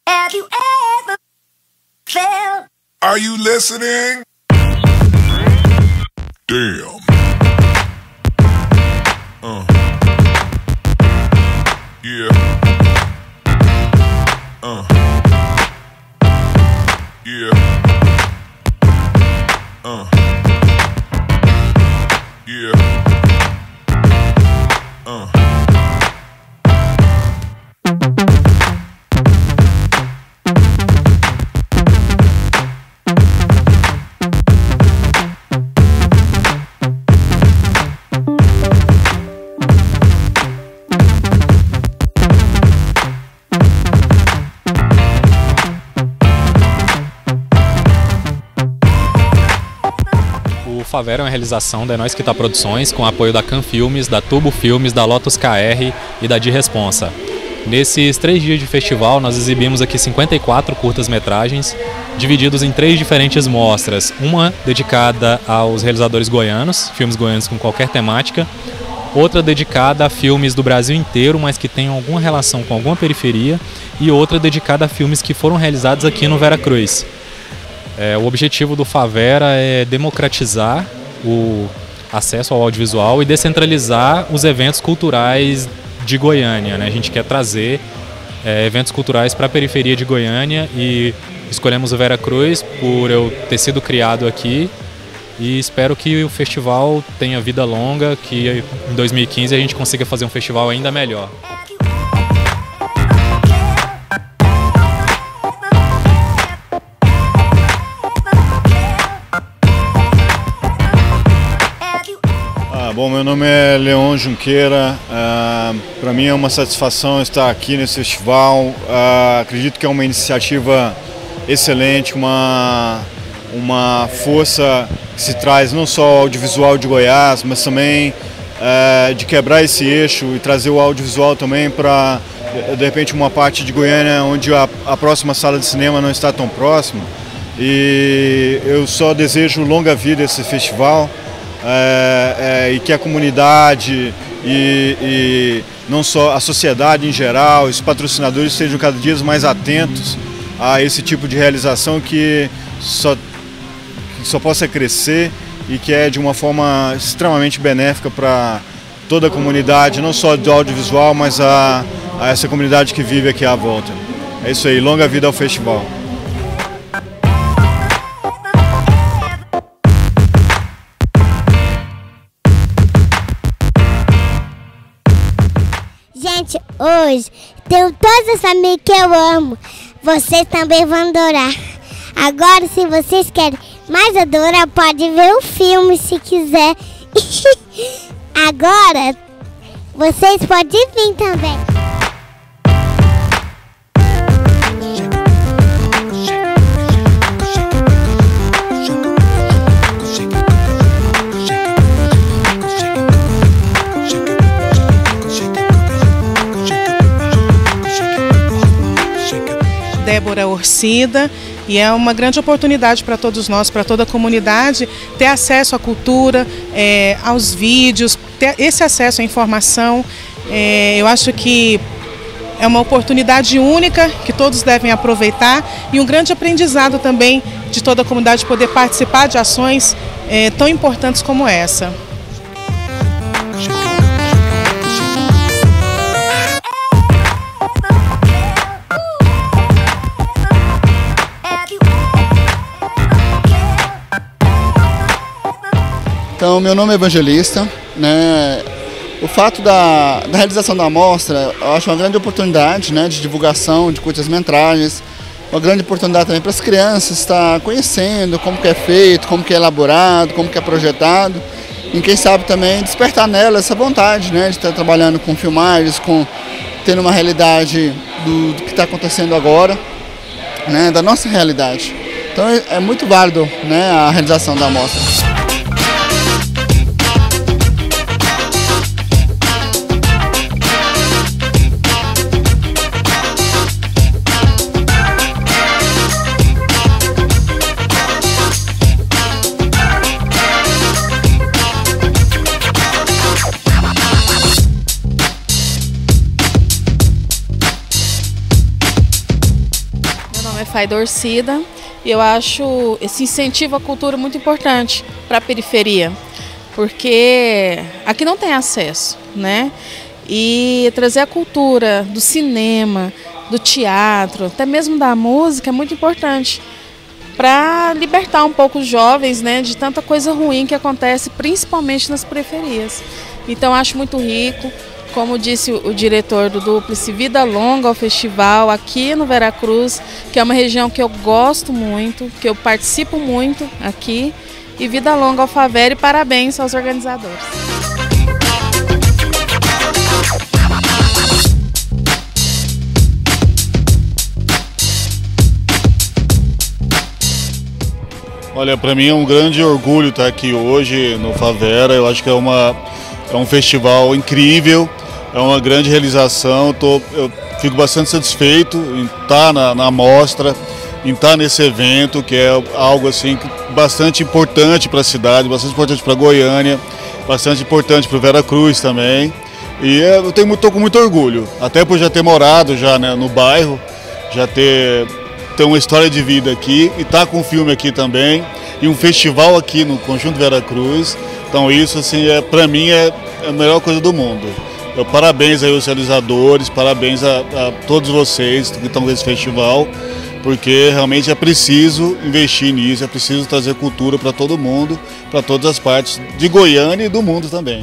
Have you ever felt? Are you listening? Damn. Yeah. Yeah. Yeah. O Favera é uma realização da Nós Que Tá Produções, com apoio da Can Filmes, da Turbo Filmes, da Lotus KR e da De Responsa. Nesses 3 dias de festival, nós exibimos aqui 54 curtas-metragens, divididos em 3 diferentes mostras. Uma dedicada aos realizadores goianos, filmes goianos com qualquer temática. Outra dedicada a filmes do Brasil inteiro, mas que tenham alguma relação com alguma periferia. E outra dedicada a filmes que foram realizados aqui no Veracruz. O objetivo do Favera é democratizar o acesso ao audiovisual e descentralizar os eventos culturais de Goiânia, né? A gente quer trazer eventos culturais para a periferia de Goiânia e escolhemos o Veracruz por eu ter sido criado aqui e espero que o festival tenha vida longa, que em 2015 a gente consiga fazer um festival ainda melhor. Bom, meu nome é Leon Junqueira, para mim é uma satisfação estar aqui nesse festival, acredito que é uma iniciativa excelente, uma força que se traz não só ao audiovisual de Goiás, mas também de quebrar esse eixo e trazer o audiovisual também para, de repente, uma parte de Goiânia onde a próxima sala de cinema não está tão próxima. E eu só desejo longa vida a esse festival. E que a comunidade e não só a sociedade em geral, os patrocinadores sejam cada dia mais atentos a esse tipo de realização que só possa crescer e que é de uma forma extremamente benéfica para toda a comunidade, não só do audiovisual, mas a essa comunidade que vive aqui à volta. É isso aí, longa vida ao festival. Gente, hoje tenho todas as famílias que eu amo. Vocês também vão adorar. Agora, se vocês querem mais adorar, pode ver o filme se quiser. Agora, vocês podem vir também. Débora Orcida, e é uma grande oportunidade para todos nós, para toda a comunidade, ter acesso à cultura, aos vídeos, ter esse acesso à informação. Eu acho que é uma oportunidade única que todos devem aproveitar e um grande aprendizado também de toda a comunidade poder participar de ações tão importantes como essa. Então, meu nome é Evangelista, né? O fato da realização da mostra, eu acho uma grande oportunidade, né, de divulgação de curtas-metragens, uma grande oportunidade também para as crianças estar conhecendo como que é feito, como que é elaborado, como que é projetado, e quem sabe também despertar nela essa vontade, né, de estar trabalhando com filmagens, tendo uma realidade do que está acontecendo agora, né, da nossa realidade. Então é muito válido, né, a realização da mostra. nome é Faida Orcida e eu acho esse incentivo à cultura muito importante para a periferia, porque aqui não tem acesso, né? E trazer a cultura do cinema, do teatro, até mesmo da música é muito importante para libertar um pouco os jovens, né, de tanta coisa ruim que acontece principalmente nas periferias. Então acho muito rico, como disse o diretor do Dúplice, vida longa ao festival aqui no Veracruz, que é uma região que eu gosto muito, que eu participo muito aqui, e vida longa ao Favera e parabéns aos organizadores. Olha, para mim é um grande orgulho estar aqui hoje no Favera. Eu acho que é um festival incrível, é uma grande realização. Eu fico bastante satisfeito em estar na mostra, em estar nesse evento, que é algo assim bastante importante para a cidade, bastante importante para Goiânia, bastante importante para o Veracruz também. E eu estou com muito orgulho, até por já ter morado já, né, no bairro, já ter uma história de vida aqui e tá com um filme aqui também e um festival aqui no Conjunto Veracruz. Então isso assim para mim é a melhor coisa do mundo. Parabéns aí aos realizadores, parabéns a todos vocês que estão nesse festival, porque realmente é preciso investir nisso, é preciso trazer cultura para todo mundo, para todas as partes de Goiânia e do mundo também.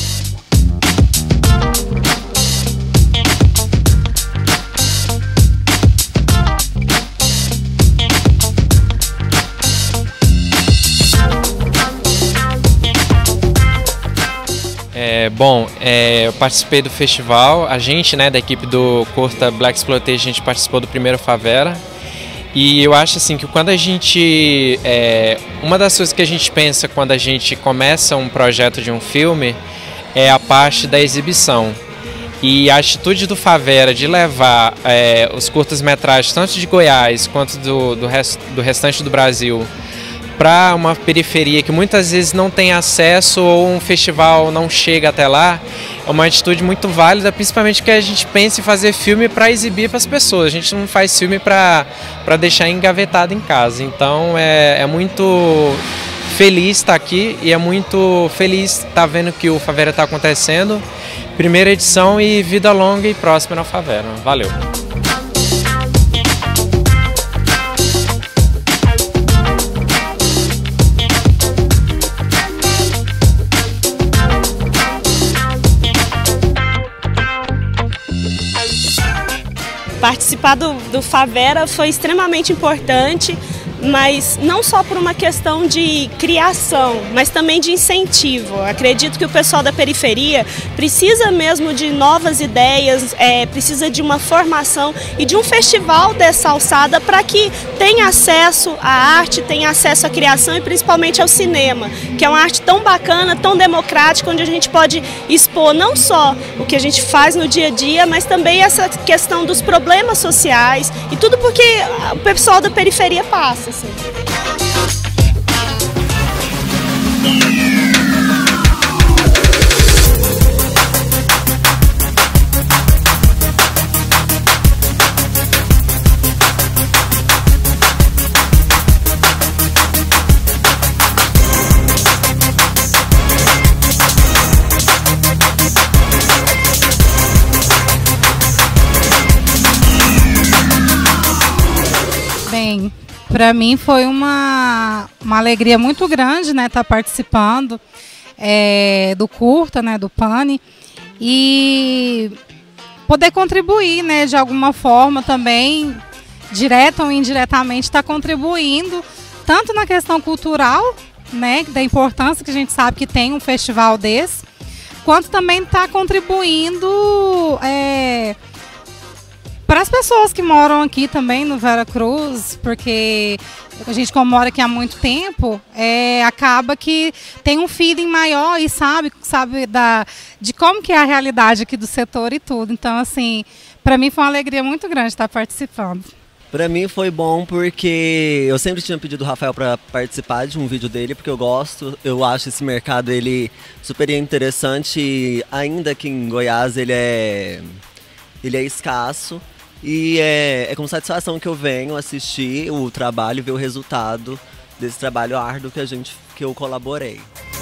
Eu participei do festival, a gente, né, da equipe do curta Black Exploitation, a gente participou do primeiro Favera. E eu acho assim que quando a gente... uma das coisas que a gente pensa quando a gente começa um projeto de um filme é a parte da exibição. E a atitude do Favera de levar os curtas-metragens, tanto de Goiás quanto do restante do Brasil, para uma periferia que muitas vezes não tem acesso ou um festival não chega até lá, é uma atitude muito válida, principalmente porque a gente pensa em fazer filme para exibir para as pessoas. A gente não faz filme para deixar engavetado em casa. Então é muito feliz estar aqui e é muito feliz estar vendo que o Favera está acontecendo. Primeira edição e vida longa e próspera ao Favera. Valeu! Participar do Favera foi extremamente importante, mas não só por uma questão de criação, mas também de incentivo. Acredito que o pessoal da periferia precisa mesmo de novas ideias, precisa de uma formação e de um festival dessa alçada para que tenha acesso à arte, tenha acesso à criação e principalmente ao cinema, que é uma arte tão bacana, tão democrática, onde a gente pode expor não só o que a gente faz no dia a dia, mas também essa questão dos problemas sociais e tudo porque o pessoal da periferia passa. Assim. Bem, para mim foi uma alegria muito grande, né, estar participando do curta, né, do Pane, e poder contribuir, né, de alguma forma também, direta ou indiretamente, estar contribuindo tanto na questão cultural, né, da importância que a gente sabe que tem um festival desse, quanto também estar contribuindo para as pessoas que moram aqui também no Veracruz, porque a gente, como mora aqui há muito tempo, acaba que tem um feeling maior e sabe de como que é a realidade aqui do setor e tudo. Então, assim, para mim foi uma alegria muito grande estar participando. Para mim foi bom porque eu sempre tinha pedido o Rafael para participar de um vídeo dele, porque eu gosto, eu acho esse mercado ele super interessante, ainda que em Goiás ele é escasso. E é com satisfação que eu venho assistir o trabalho e ver o resultado desse trabalho árduo que eu colaborei.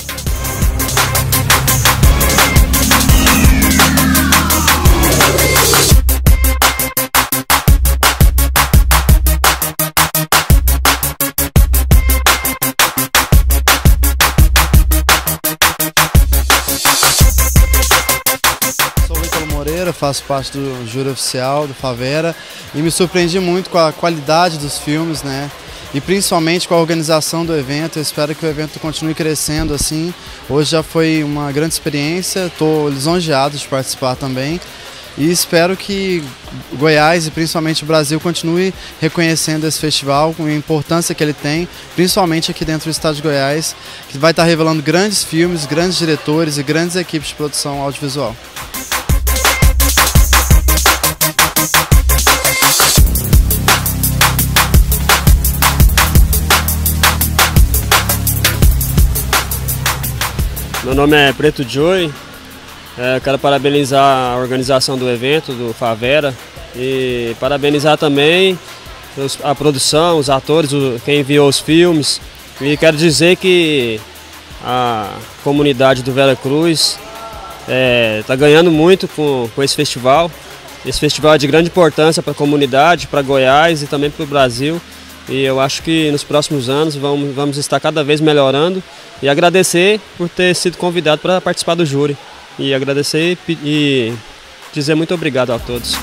Faço parte do júri oficial do Favera e me surpreendi muito com a qualidade dos filmes, né? E principalmente com a organização do evento. Eu espero que o evento continue crescendo assim. Hoje já foi uma grande experiência, estou lisonjeado de participar também e espero que Goiás e principalmente o Brasil continue reconhecendo esse festival com a importância que ele tem, principalmente aqui dentro do estado de Goiás, que vai estar revelando grandes filmes, grandes diretores e grandes equipes de produção audiovisual. Meu nome é Preto Joy, quero parabenizar a organização do evento, do Favera, e parabenizar também a produção, os atores, quem enviou os filmes. E quero dizer que a comunidade do Vera Cruz está ganhando muito com esse festival. Esse festival é de grande importância para a comunidade, para Goiás e também para o Brasil. E eu acho que nos próximos anos vamos estar cada vez melhorando. E agradecer por ter sido convidado para participar do júri. E agradecer e dizer muito obrigado a todos.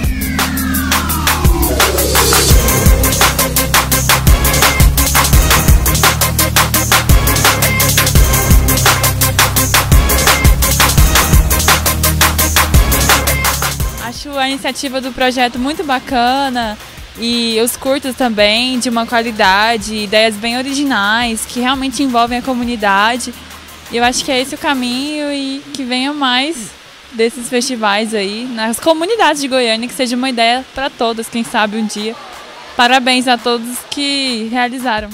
Acho a iniciativa do projeto muito bacana. E os curtas também, de uma qualidade, ideias bem originais, que realmente envolvem a comunidade. E eu acho que é esse o caminho e que venha mais desses festivais aí, nas comunidades de Goiânia, que seja uma ideia para todas, quem sabe um dia. Parabéns a todos que realizaram.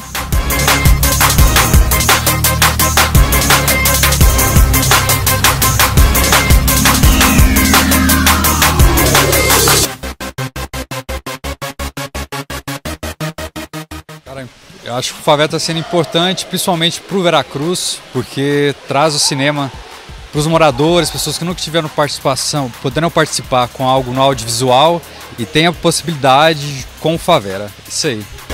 Eu acho que o Favera está sendo importante, principalmente para o Veracruz, porque traz o cinema para os moradores, pessoas que nunca tiveram participação, poderão participar com algo no audiovisual e tem a possibilidade com o Favera. Isso aí.